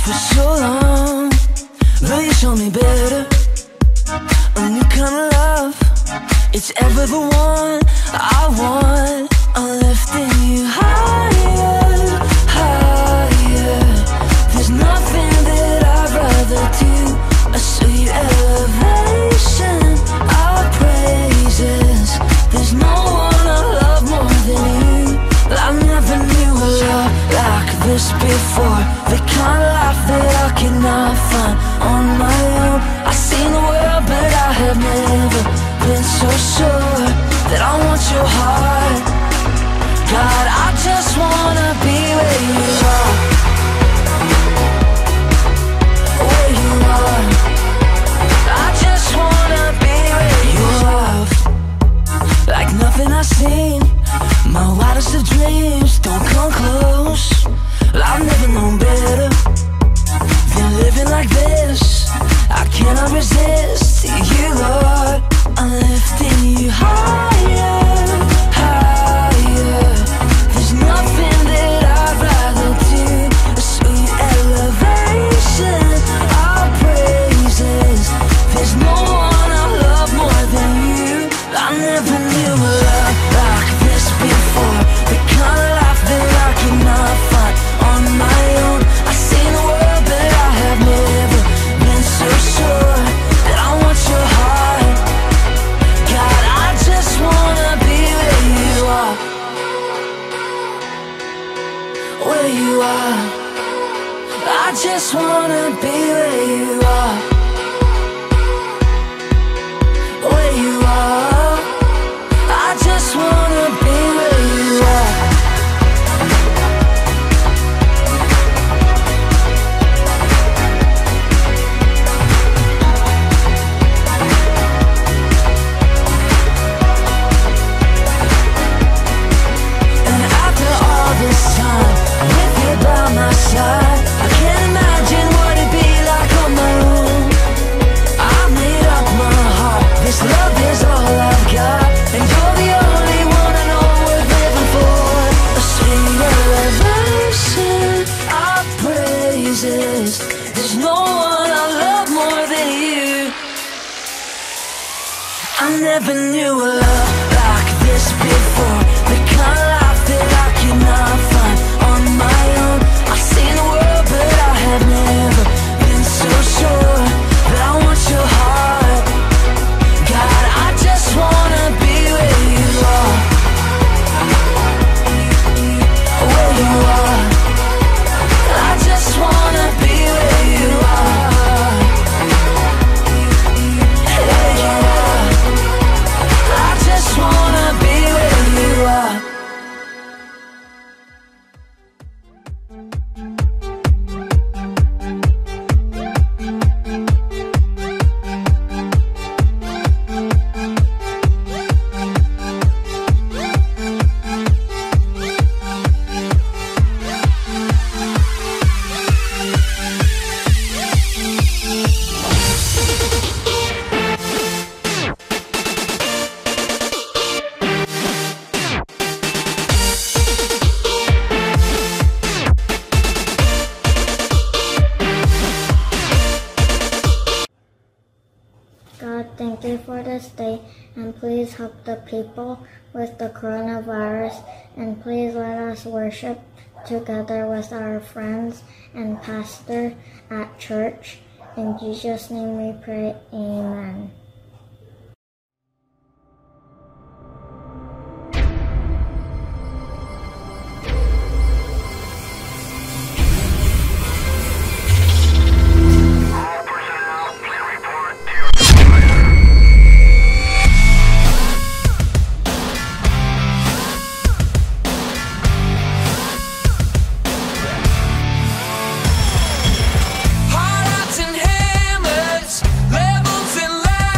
for so long. Will you show me better? A new kind of love, it's ever the one I want. I'm lifting you higher, higher. There's nothing that I'd rather do. A sweet elevation, our praises. There's no one I love more than you. I never knew a love like this before. The kind of life that I cannot find on my own. I've seen the world, but I have never been so sure that I want your heart. God, I just wanna be where you are, where you are. I just wanna be where you are. Like nothing I've seen, my wildest of dreams don't come close. I've never known better than living like this. I cannot resist you, Lord. I'm lifting you higher, higher. There's nothing that I'd rather do. A sweet elevation, our praises. There's no one I love more than you. I never knew a love like this before. The kind of life that I cannot find on my own. I've seen the world, but I have never been so sure that I want your heart. God, I just wanna be where you are, where you are. I just wanna be where you are, where you are. I just wanna be where you are. And after all this time, with you by my side, I can't imagine what it'd be like on my own. I made up my heart, this love is all I've got, and you're the only one I know worth living for. A sweet elevation, our praises. There's no one I love more than you. I never knew a love like this before. The kind of life that I cannot find on my own. I've seen the world, but I have never been so sure that I want your heart. God, I just wanna be where you are, where you are. I just wanna be where you are, where you are. I just wanna be where you are. God, thank you for this day, and please help the people with the coronavirus, and please let us worship together with our friends and pastor at church. In Jesus' name we pray, amen. Hearts and hammers, levels and lights.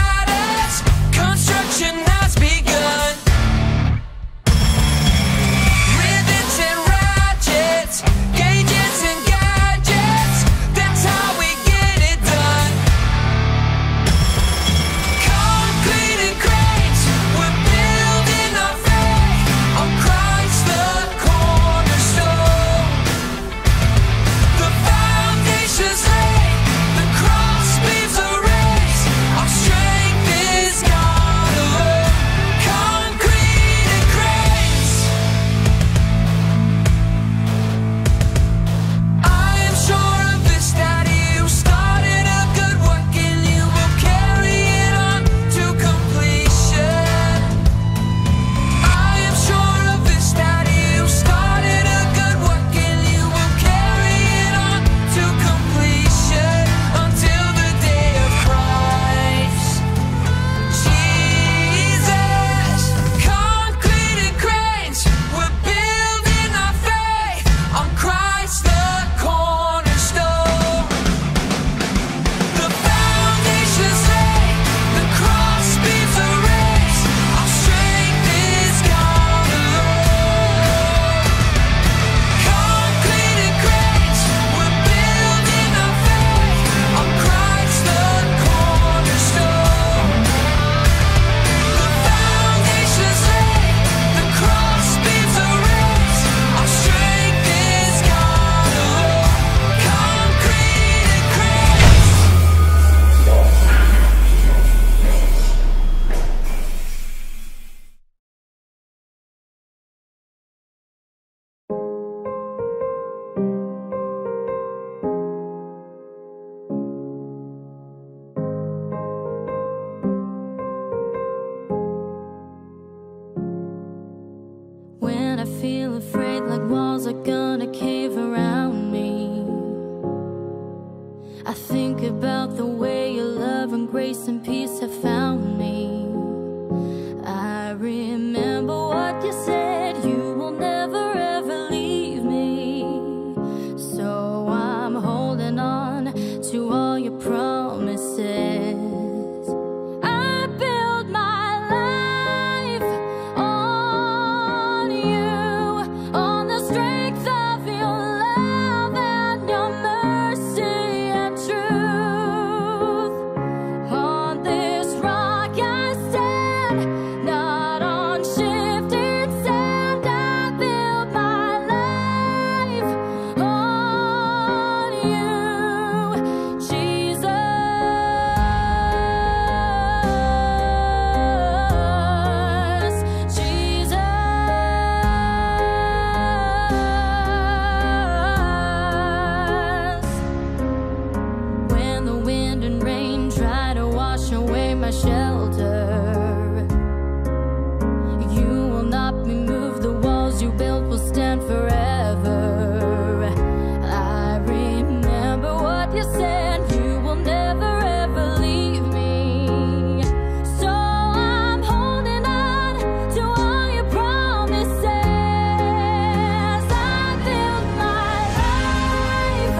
I feel afraid, like walls are gonna cave around me. I think about the way your love and grace and peace have found me. I remember what you said, you will never ever leave me. So I'm holding on to all your promises. I build my life on you, on the strength of your love and your mercy and truth. On this rock I stand, not on shifting sand. I build my life on you, Jesus, Jesus. When the wind and rain try to wash away my shelter, you will not be moved. The walls you built will stand forever. I remember what you said, you will never ever leave me. So I'm holding on to all your promises. I build my life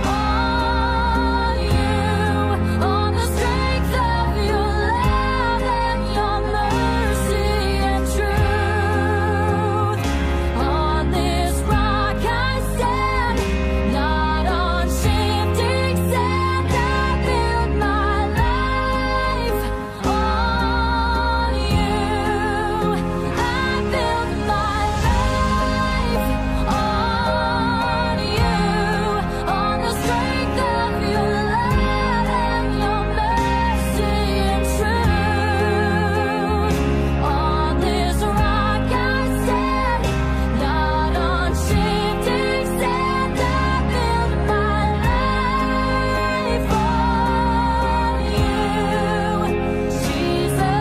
on you, on the strength of your love and your mercy and truth. On this rock I stand, not on shifting sand. I build my life on you. I build my life on you, on the strength of your love and your mercy and truth. On this rock I stand, not on shifting sand. I build my life on you, Jesus,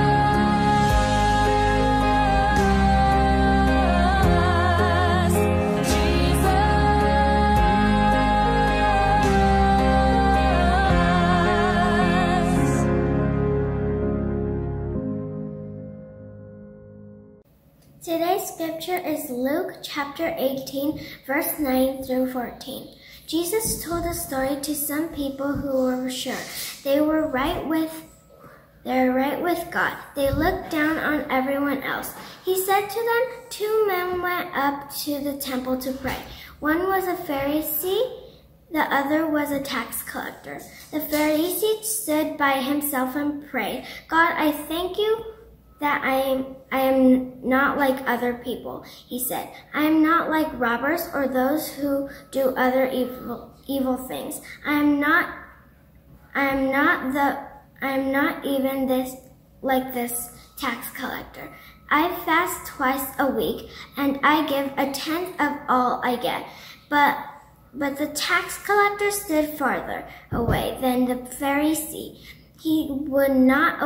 Jesus. Today's scripture is Luke chapter 18, verse 9 through 14. Jesus told a story to some people who were sure they were right with God. They looked down on everyone else. He said to them, 2 men went up to the temple to pray. One was a Pharisee, the other was a tax collector. The Pharisee stood by himself and prayed, God, I thank you that I am not like other people, he said. I am not like robbers or those who do other evil things. I am not even like this tax collector. I fast twice a week and I give 1/10 of all I get. But the tax collector stood farther away than the Pharisee. He would not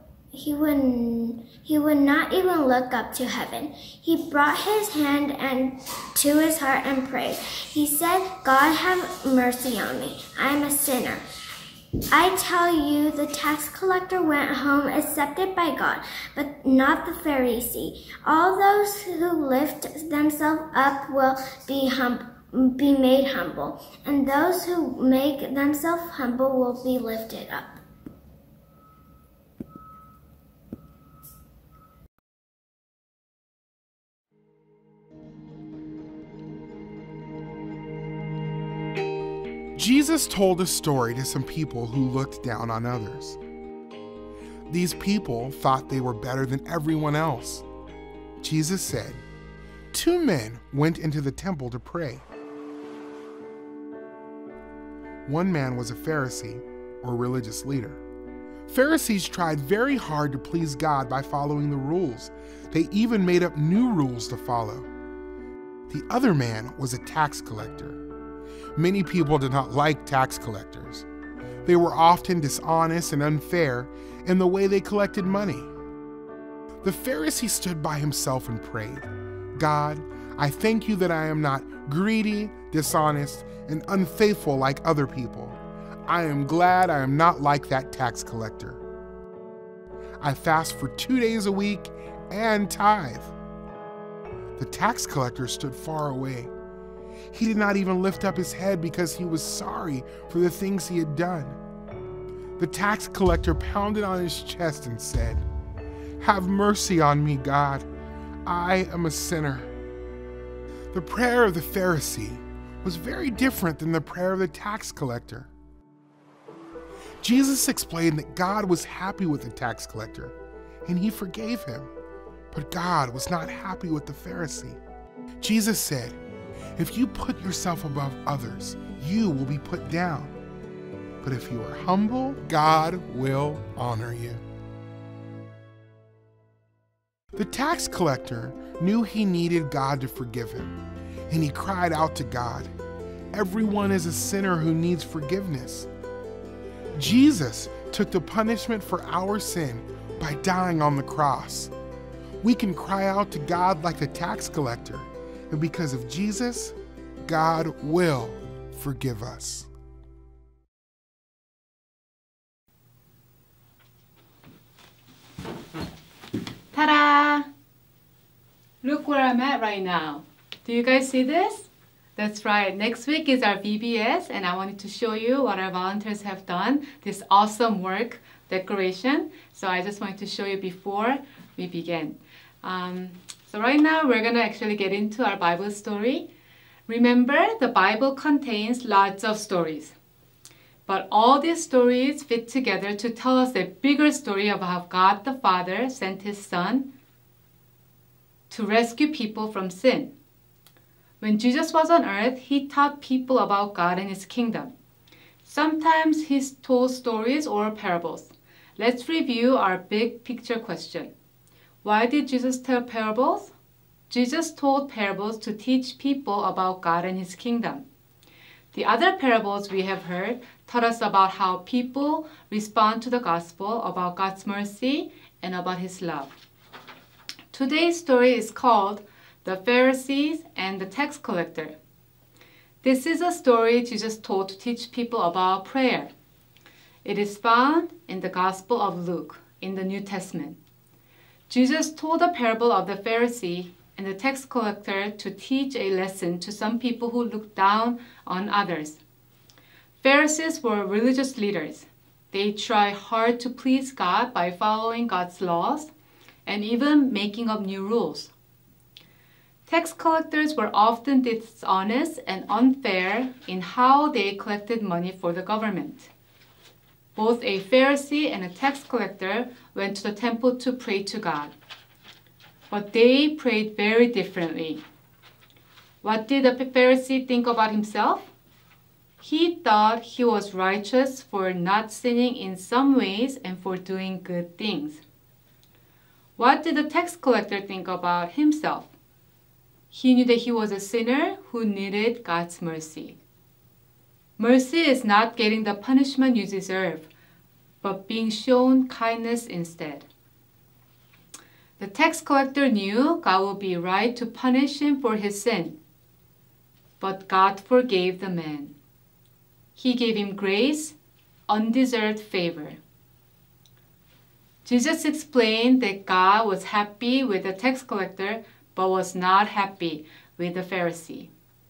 even look up to heaven. He brought his hand to his heart and prayed. He said, God, have mercy on me. I am a sinner. I tell you, the tax collector went home accepted by God, but not the Pharisee. All those who lift themselves up will be made humble, and those who make themselves humble will be lifted up. Jesus told a story to some people who looked down on others. These people thought they were better than everyone else. Jesus said, 2 men went into the temple to pray. One man was a Pharisee, or religious leader. Pharisees tried very hard to please God by following the rules. They even made up new rules to follow. The other man was a tax collector. Many people did not like tax collectors. They were often dishonest and unfair in the way they collected money. The Pharisee stood by himself and prayed, God, I thank you that I am not greedy, dishonest, and unfaithful like other people. I am glad I am not like that tax collector. I fast for 2 days a week and tithe. The tax collector stood far away. He did not even lift up his head because he was sorry for the things he had done. The tax collector pounded on his chest and said, "Have mercy on me, God. I am a sinner." The prayer of the Pharisee was very different than the prayer of the tax collector. Jesus explained that God was happy with the tax collector, and he forgave him. But God was not happy with the Pharisee. Jesus said, "If you put yourself above others, you will be put down. But if you are humble, God will honor you." The tax collector knew he needed God to forgive him, and he cried out to God. Everyone is a sinner who needs forgiveness. Jesus took the punishment for our sin by dying on the cross. We can cry out to God like the tax collector, and because of Jesus, God will forgive us. Ta-da! Look where I'm at right now. Do you guys see this? That's right. Next week is our VBS, and I wanted to show you what our volunteers have done, this awesome work decoration. So I just wanted to show you before we begin. So right now we're going to actually get into our Bible story. Remember, the Bible contains lots of stories. But all these stories fit together to tell us a bigger story of how God the Father sent His Son to rescue people from sin. When Jesus was on earth, He taught people about God and His kingdom. Sometimes He told stories or parables. Let's review our big picture question. Why did Jesus tell parables? Jesus told parables to teach people about God and His kingdom. The other parables we have heard taught us about how people respond to the gospel, about God's mercy, and about His love. Today's story is called The Pharisees and the Tax Collector. This is a story Jesus told to teach people about prayer. It is found in the Gospel of Luke in the New Testament. Jesus told a parable of the Pharisee and the tax collector to teach a lesson to some people who looked down on others. Pharisees were religious leaders. They tried hard to please God by following God's laws and even making up new rules. Tax collectors were often dishonest and unfair in how they collected money for the government. Both a Pharisee and a tax collector went to the temple to pray to God. But they prayed very differently. What did the Pharisee think about himself? He thought he was righteous for not sinning in some ways and for doing good things. What did the tax collector think about himself? He knew that he was a sinner who needed God's mercy. Mercy is not getting the punishment you deserve, but being shown kindness instead. The tax collector knew God would be right to punish him for his sin, but God forgave the man. He gave him grace, undeserved favor. Jesus explained that God was happy with the tax collector, but was not happy with the Pharisee.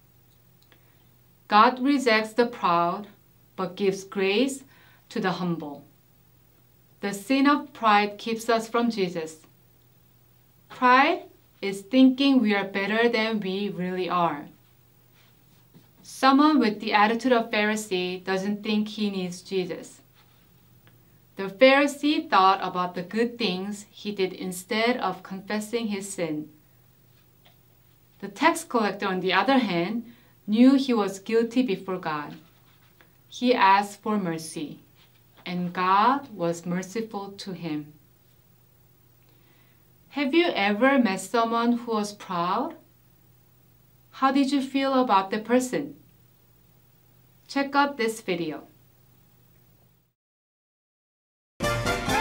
God rejects the proud, but gives grace to the humble. The sin of pride keeps us from Jesus. Pride is thinking we are better than we really are. Someone with the attitude of Pharisee doesn't think he needs Jesus. The Pharisee thought about the good things he did instead of confessing his sin. The tax collector, on the other hand, knew he was guilty before God. He asked for mercy, and God was merciful to him. Have you ever met someone who was proud? How did you feel about the person? Check out this video.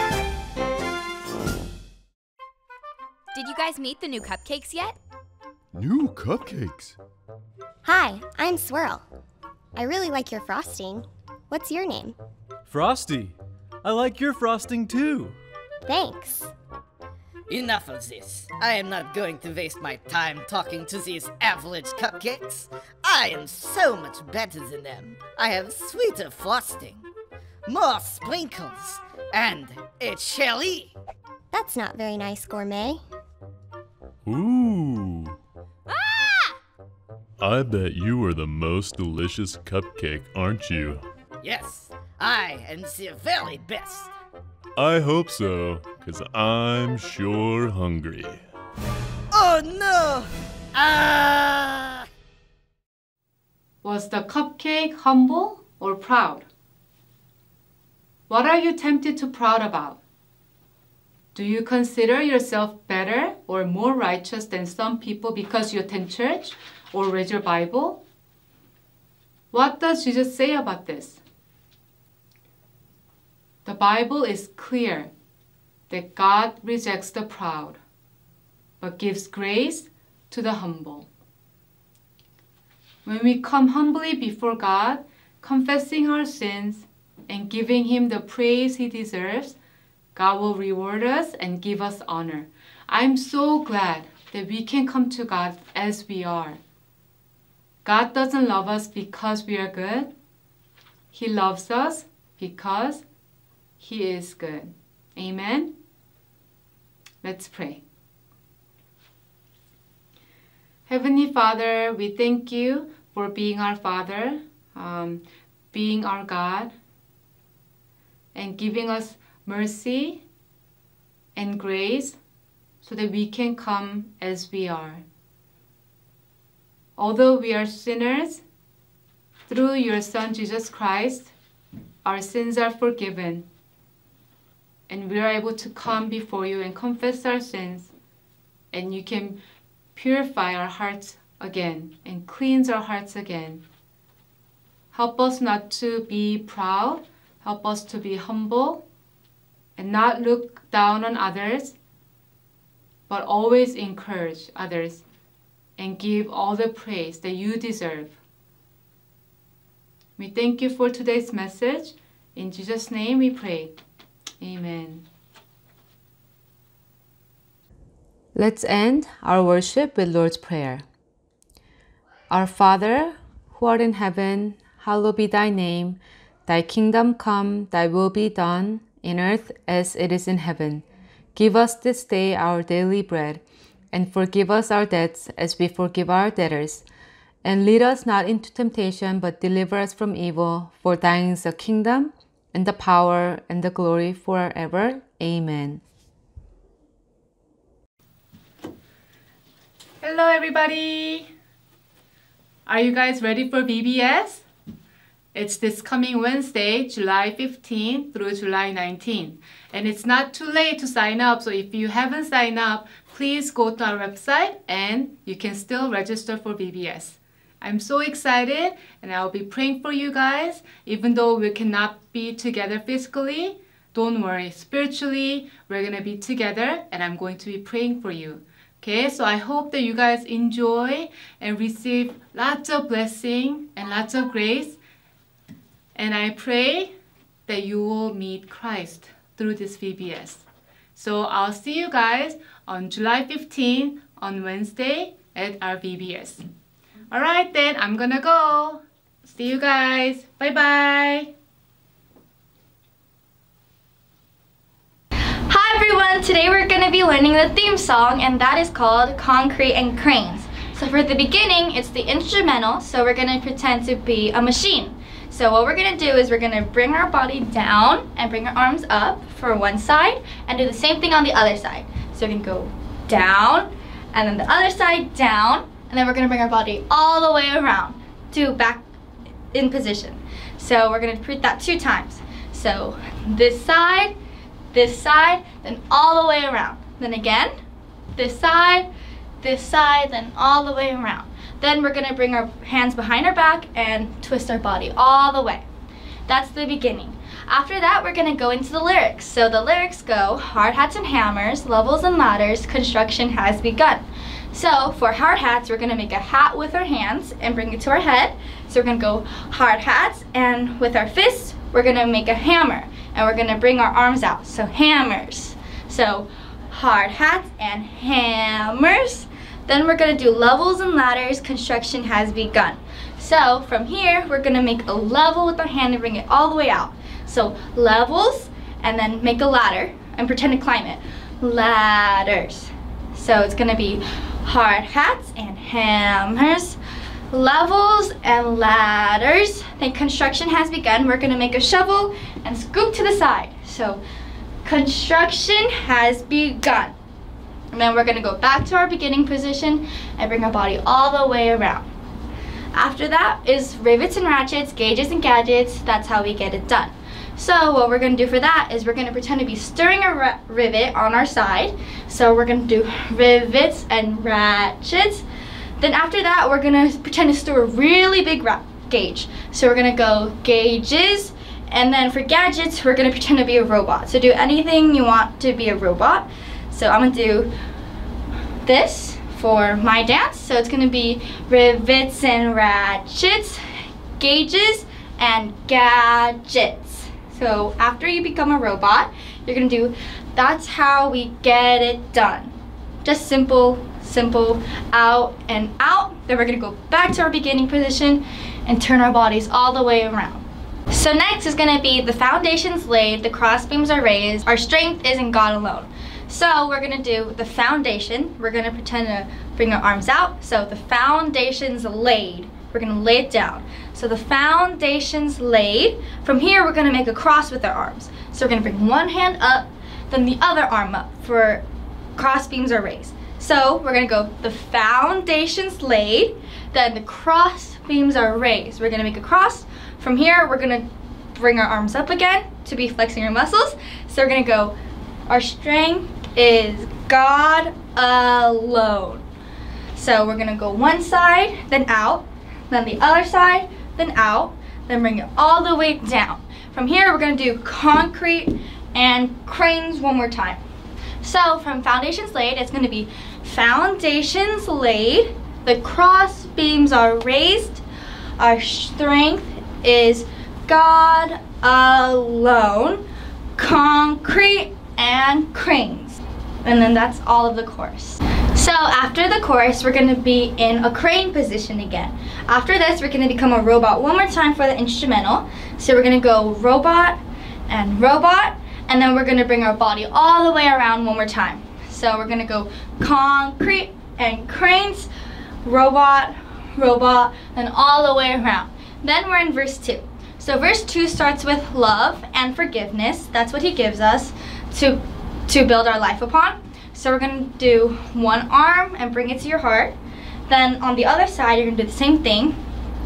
Did you guys meet the new cupcakes yet? New cupcakes. Hi, I'm Swirl. I really like your frosting. What's your name? Frosty. I like your frosting too. Thanks. Enough of this. I am not going to waste my time talking to these average cupcakes. I am so much better than them. I have sweeter frosting, more sprinkles, and a cherry. That's not very nice, Gourmet. Ooh. I bet you are the most delicious cupcake, aren't you? Yes, I am the very best. I hope so, 'cause I'm sure hungry. Oh no! Ah! Was the cupcake humble or proud? What are you tempted to proud about? Do you consider yourself better or more righteous than some people because you attend church or read your Bible? What does Jesus say about this? The Bible is clear that God rejects the proud, but gives grace to the humble. When we come humbly before God, confessing our sins and giving Him the praise He deserves, God will reward us and give us honor. I'm so glad that we can come to God as we are. God doesn't love us because we are good. He loves us because He is good. Amen? Let's pray. Heavenly Father, we thank you for being our Father, being our God, and giving us mercy and grace so that we can come as we are. Although we are sinners, through your Son Jesus Christ, our sins are forgiven, and we are able to come before you and confess our sins, and you can purify our hearts again and cleanse our hearts again. Help us not to be proud, help us to be humble, and not look down on others, but always encourage others and give all the praise that you deserve. We thank you for today's message. In Jesus' name we pray. Amen. Let's end our worship with Lord's Prayer. Our Father, who art in heaven, hallowed be thy name. Thy kingdom come, thy will be done, in earth as it is in heaven. Give us this day our daily bread, and forgive us our debts as we forgive our debtors. And lead us not into temptation, but deliver us from evil. For thine is the kingdom, and the power, and the glory forever. Amen. Hello everybody! Are you guys ready for VBS? It's this coming Wednesday, July 15th through July 19th. And it's not too late to sign up, so if you haven't signed up, please go to our website and you can still register for VBS. I'm so excited and I'll be praying for you guys. Even though we cannot be together physically, don't worry. Spiritually, we're going to be together and I'm going to be praying for you. Okay, so I hope that you guys enjoy and receive lots of blessing and lots of grace. And I pray that you will meet Christ through this VBS. So I'll see you guys on July 15th on Wednesday at our VBS. Alright then, I'm gonna go. See you guys. Bye-bye. Hi everyone, today we're going to be learning the theme song, and that is called Concrete and Cranes. So for the beginning, it's the instrumental, so we're going to pretend to be a machine. So what we're going to do is we're going to bring our body down and bring our arms up for one side and do the same thing on the other side. So we can go down and then the other side down, and then we're going to bring our body all the way around to back in position. So we're going to repeat that 2 times. So this side, then all the way around. Then again, this side, then all the way around. Then we're going to bring our hands behind our back and twist our body all the way. That's the beginning. After that, we're going to go into the lyrics. So the lyrics go, hard hats and hammers, levels and ladders, construction has begun. So for hard hats, we're gonna make a hat with our hands and bring it to our head. So we're gonna go hard hats, and with our fists, we're gonna make a hammer, and we're gonna bring our arms out. So hammers. So hard hats and hammers. Then we're gonna do levels and ladders. Construction has begun. So from here, we're gonna make a level with our hand and bring it all the way out. So levels, and then make a ladder and pretend to climb it. Ladders. So it's gonna be hard hats and hammers, levels and ladders. Then construction has begun. We're gonna make a shovel and scoop to the side. So construction has begun. And then we're gonna go back to our beginning position and bring our body all the way around. After that is rivets and ratchets, gauges and gadgets. That's how we get it done. So what we're gonna do for that is we're gonna pretend to be stirring a rivet on our side. So we're gonna do rivets and ratchets. Then after that, we're gonna pretend to stir a really big gauge. So we're gonna go gauges, and then for gadgets, we're gonna pretend to be a robot. So do anything you want to be a robot. So I'm gonna do this for my dance. So it's gonna be rivets and ratchets, gauges, and gadgets. So after you become a robot, you're gonna do, that's how we get it done. Just simple, out and out. Then we're gonna go back to our beginning position and turn our bodies all the way around. So next is gonna be the foundations laid, the crossbeams are raised, our strength is in God alone. So we're gonna do the foundation. We're gonna pretend to bring our arms out. So the foundation's laid. We're gonna lay it down. So the foundation's laid. From here, we're gonna make a cross with our arms. So we're gonna bring one hand up, then the other arm up for cross beams are raised. So we're gonna go, the foundation's laid, then the cross beams are raised. We're gonna make a cross. From here, we're gonna bring our arms up again to be flexing our muscles. So we're gonna go, our strength is God alone. So we're gonna go one side, then out, then the other side, then out, then bring it all the way down. From here, we're gonna do concrete and cranes one more time. So from foundations laid, it's gonna be foundations laid, the cross beams are raised, our strength is God alone, concrete and cranes. And then that's all of the chorus. So after the chorus, we're gonna be in a crane position again. After this, we're gonna become a robot one more time for the instrumental. So we're gonna go robot, and then we're gonna bring our body all the way around one more time. So we're gonna go concrete and cranes, robot, and all the way around. Then we're in verse 2. So verse 2 starts with love and forgiveness. That's what he gives us to build our life upon. So we're gonna do one arm and bring it to your heart. Then on the other side, you're gonna do the same thing.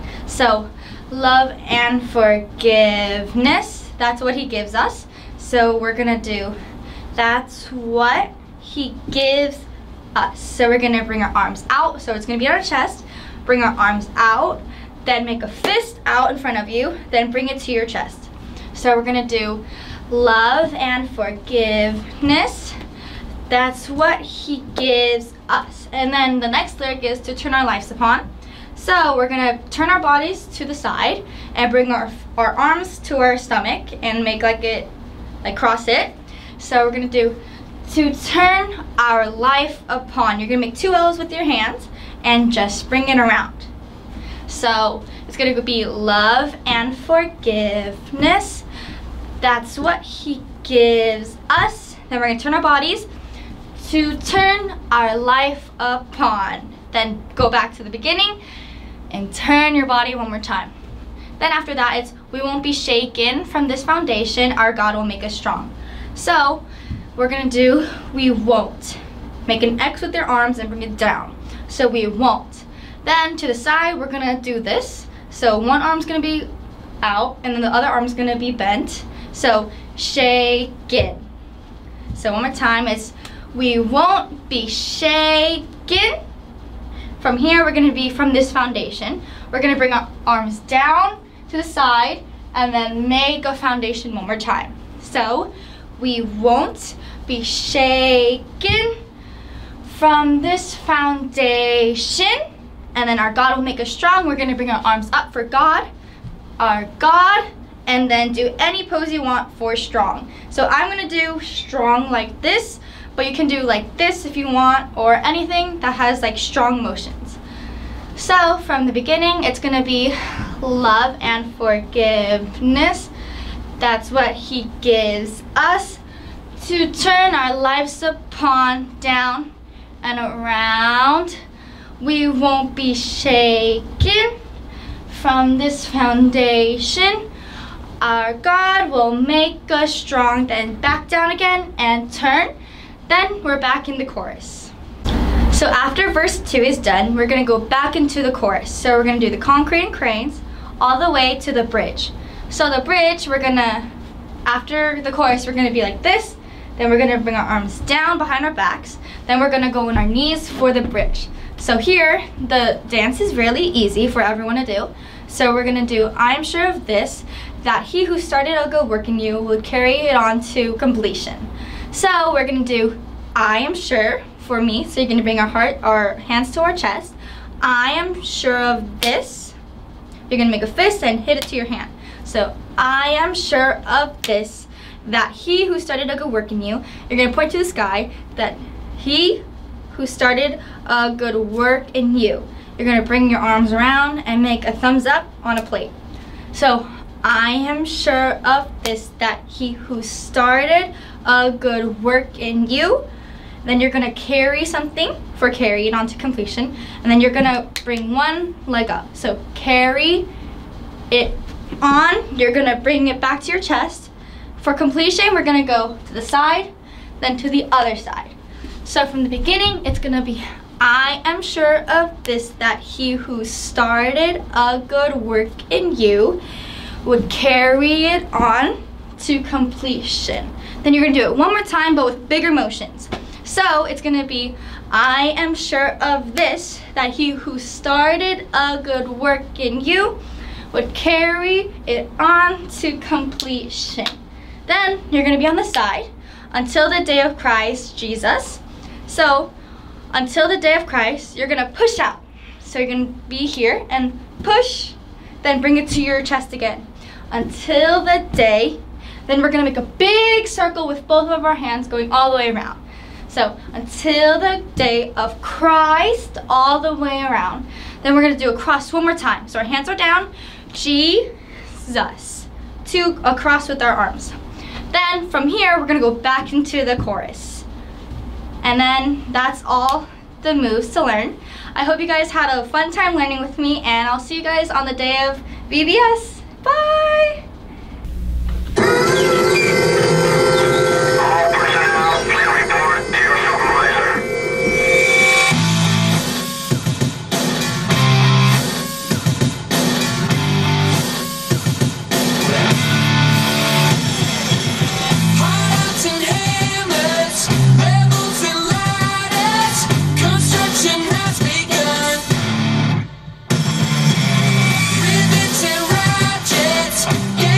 So love and forgiveness, that's what he gives us. So we're gonna do, that's what he gives us. So we're gonna bring our arms out. So it's gonna be on our chest, bring our arms out, then make a fist out in front of you, then bring it to your chest. So we're gonna do love and forgiveness. That's what he gives us. And then the next lyric is to turn our lives upon. So we're gonna turn our bodies to the side and bring our arms to our stomach and make like cross it. So we're gonna do to turn our life upon. You're gonna make two L's with your hands and just bring it around. So it's gonna be love and forgiveness. That's what he gives us. Then we're gonna turn our bodies to turn our life upon. Then go back to the beginning and turn your body one more time. Then after that, it's we won't be shaken from this foundation. Our God will make us strong. So we're gonna do we won't. Make an X with your arms and bring it down. So we won't. Then to the side, we're gonna do this. So one arm's gonna be out and then the other arm's gonna be bent. So shaken. So one more time, it's we won't be shaken. From here, we're gonna be from this foundation. We're gonna bring our arms down to the side and then make a foundation one more time. So we won't be shaken from this foundation, and then our God will make us strong. We're gonna bring our arms up for God, our God, and then do any pose you want for strong. So I'm gonna do strong like this, but you can do like this if you want, or anything that has like strong motions. So from the beginning, it's gonna be love and forgiveness. That's what he gives us to turn our lives upon, down and around. We won't be shaken from this foundation. Our God will make us strong. Then back down again and turn. Then we're back in the chorus. So after verse 2 is done, we're gonna go back into the chorus. So we're gonna do the concrete and cranes all the way to the bridge. So the bridge, we're gonna, after the chorus, we're gonna be like this. Then we're gonna bring our arms down behind our backs. Then we're gonna go on our knees for the bridge. So here, the dance is really easy for everyone to do. So we're gonna do, I am sure of this, that he who started a good work in you would carry it on to completion. So we're gonna do, I am sure, for me. So you're gonna bring our hands to our chest. I am sure of this. You're gonna make a fist and hit it to your hand. So I am sure of this, that he who started a good work in you, you're gonna point to the sky, that he who started a good work in you. You're gonna bring your arms around and make a thumbs up on a plate. So I am sure of this, that he who started a good work in you. Then you're gonna carry something for carry it on to completion, and then you're gonna bring one leg up. So carry it on, you're gonna bring it back to your chest. For completion, we're gonna go to the side, then to the other side. So from the beginning, it's gonna be, I am sure of this, that he who started a good work in you would carry it on to completion. Then you're gonna do it one more time, but with bigger motions. So it's gonna be, I am sure of this, that he who started a good work in you would carry it on to completion. Then you're gonna be on the side until the day of Christ Jesus. So until the day of Christ, you're gonna push out. So you're gonna be here and push, then bring it to your chest again. Until the day, then we're gonna make a big circle with both of our hands going all the way around. So until the day of Christ, all the way around. Then we're gonna do a cross one more time. So our hands are down, Jesus, a cross with our arms. Then from here, we're gonna go back into the chorus. And then that's all the moves to learn. I hope you guys had a fun time learning with me, and I'll see you guys on the day of VBS. Bye! Yeah.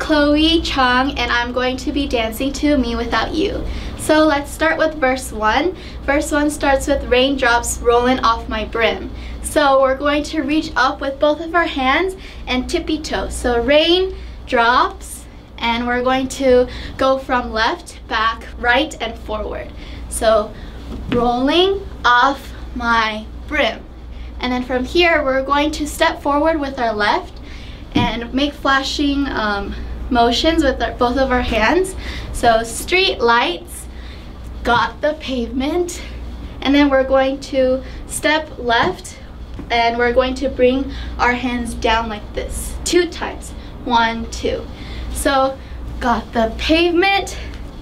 Chloe Chung, and I'm going to be dancing to Me Without You. So let's start with verse 1. Verse 1 starts with raindrops rolling off my brim. So we're going to reach up with both of our hands and tippy toe. So raindrops, and we're going to go from left, back, right, and forward. So rolling off my brim. And then from here, we're going to step forward with our left and make flashing motions with both of our hands. So street lights, got the pavement. And then we're going to step left, and we're going to bring our hands down like this 2 times. 1, 2. So got the pavement,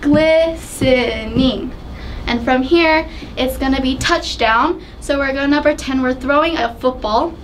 glistening. And from here, it's gonna be touchdown. So we're gonna pretend we're throwing a football.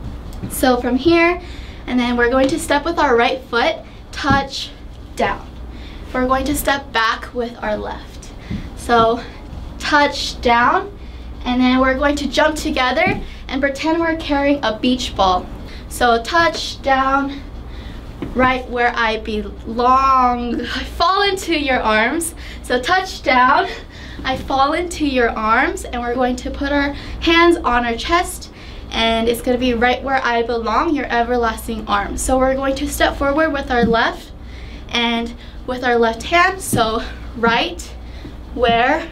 So from here, and then we're going to step with our right foot, touch down. We're going to step back with our left. So touch down, and then we're going to jump together and pretend we're carrying a beach ball. So touch down, right where I belong. I fall into your arms. So touch down, I fall into your arms, and we're going to put our hands on our chest, and it's going to be right where I belong, your everlasting arms. So we're going to step forward with our left and with our left hand. So right where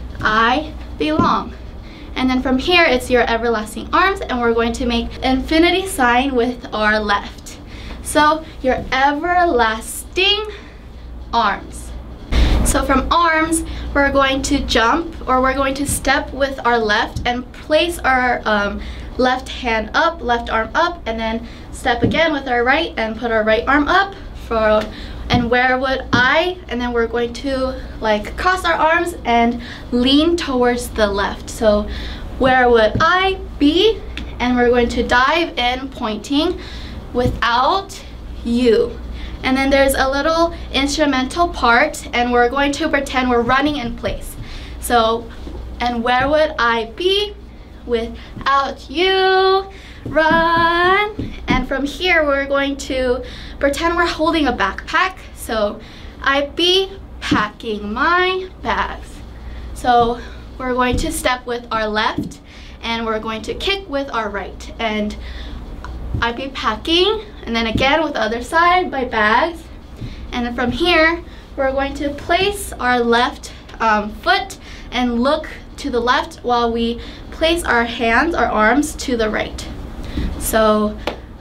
I belong. And then from here, it's your everlasting arms, and we're going to make infinity sign with our left. So your everlasting arms. So from arms, we're going to jump, or we're going to step with our left and place our left hand up, left arm up, and then step again with our right and put our right arm up. And where would I? And then we're going to like cross our arms and lean towards the left. So where would I be? And we're going to dive in pointing without you. And then there's a little instrumental part, and we're going to pretend we're running in place. So, and where would I be without you? Run. And from here, we're going to pretend we're holding a backpack. So I'd be packing my bags. So we're going to step with our left, and we're going to kick with our right. And I'd be packing, and then again with the other side, my bags. And then from here, we're going to place our left foot and look to the left while we place our hands, our arms to the right. So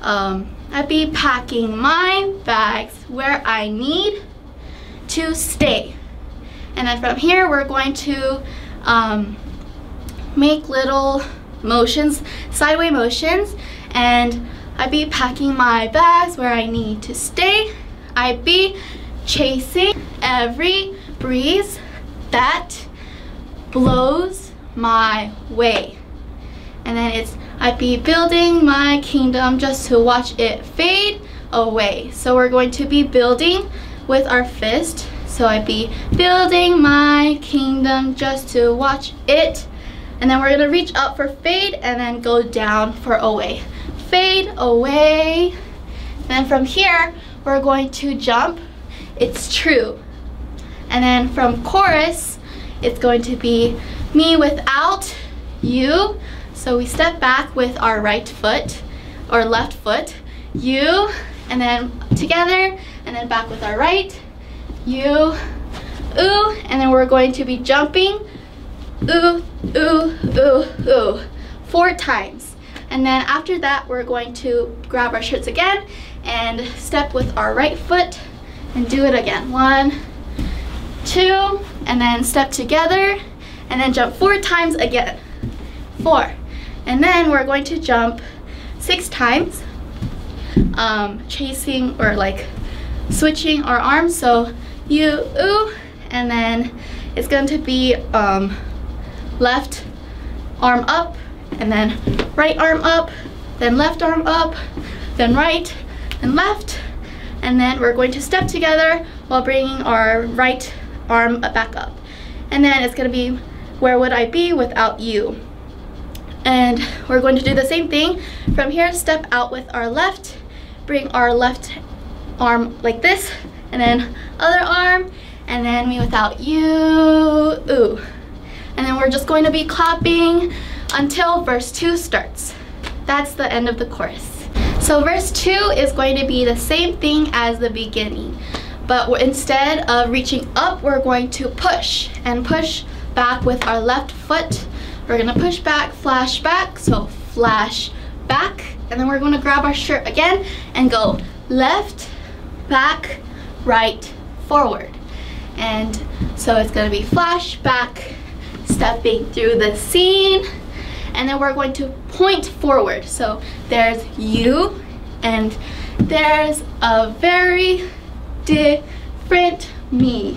I'd be packing my bags where I need to stay. And then from here, we're going to make little motions, sideway motions, and I'd be packing my bags where I need to stay. I'd be chasing every breeze that blows my way. And then it's I'd be building my kingdom just to watch it fade away. So we're going to be building with our fist. So I'd be building my kingdom just to watch it. And then we're gonna reach up for fade and then go down for away. Fade away. And then from here, we're going to jump. It's true. And then from chorus, it's going to be me without you. So we step back with our right foot or left foot, you, and then together, and then back with our right, you, ooh, and then we're going to be jumping, ooh, ooh, ooh, ooh, 4 times. And then after that, we're going to grab our shirts again and step with our right foot and do it again. 1, 2, and then step together, and then jump 4 times again. 4. And then we're going to jump 6 times, chasing or like switching our arms. So you, ooh, and then it's going to be left arm up, and then right arm up, then left arm up, then right and left, and then we're going to step together while bringing our right arm back up. And then it's going to be where would I be without you? And we're going to do the same thing. From here, step out with our left, bring our left arm like this, and then other arm, and then me without you, ooh. And then we're just going to be clapping until verse 2 starts. That's the end of the chorus. So verse 2 is going to be the same thing as the beginning, but instead of reaching up, we're going to push and push back with our left foot. We're gonna push back, flash back, so flash back, and then we're gonna grab our shirt again and go left, back, right, forward. And so it's gonna be flash back, stepping through the scene, and then we're going to point forward. So there's you, and there's a very different me.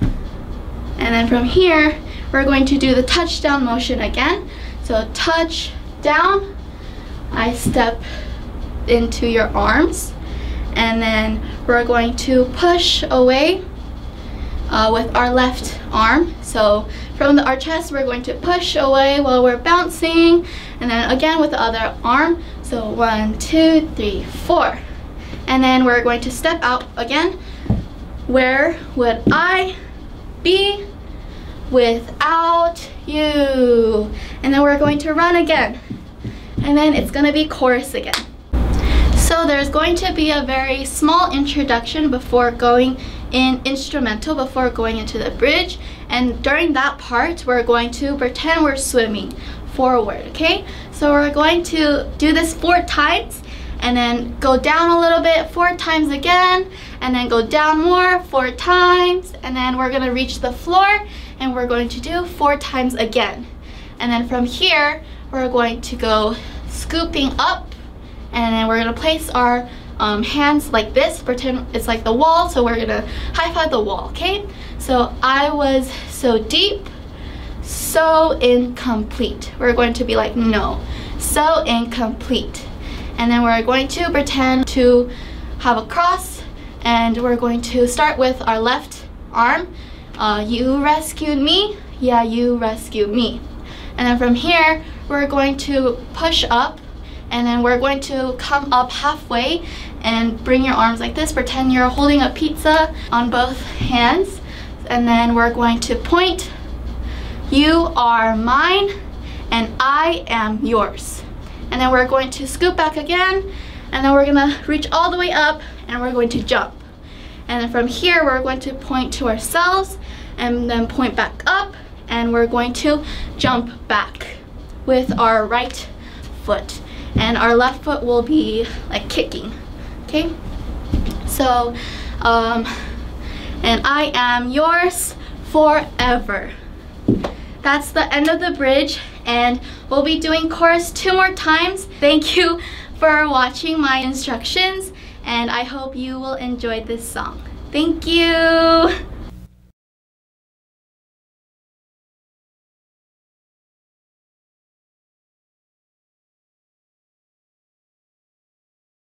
And then from here, we're going to do the touchdown motion again. So touch down, I step into your arms, and then we're going to push away with our left arm. So from our chest, we're going to push away while we're bouncing, and then again with the other arm. So 1, 2, 3, 4. And then we're going to step out again. Where would I be without you? And then we're going to run again, and then it's going to be chorus again. So there's going to be a very small introduction before going in instrumental, before going into the bridge, and during that part we're going to pretend we're swimming forward. Okay, so we're going to do this 4 times, and then go down a little bit 4 times again, and then go down more 4 times, and then we're going to reach the floor, and we're going to do 4 times again. And then from here we're going to go scooping up, and then we're going to place our hands like this, pretend it's like the wall, so we're going to high five the wall. Okay, so I was so deep, so incomplete. We're going to be like, no, so incomplete. And then we're going to pretend to have a cross, and we're going to start with our left arm. You rescued me, yeah, you rescued me. And then from here we're going to push up, and then we're going to come up halfway and bring your arms like this, pretend you're holding a pizza on both hands, and then we're going to point. You are mine and I am yours. And then we're going to scoop back again, and then we're gonna reach all the way up, and we're going to jump. And then from here we're going to point to ourselves, and then point back up, and we're going to jump back with our right foot, and our left foot will be like kicking. Okay, so and I am yours forever. That's the end of the bridge, and we'll be doing chorus 2 more times. Thank you for watching my instructions, and I hope you will enjoy this song. Thank you.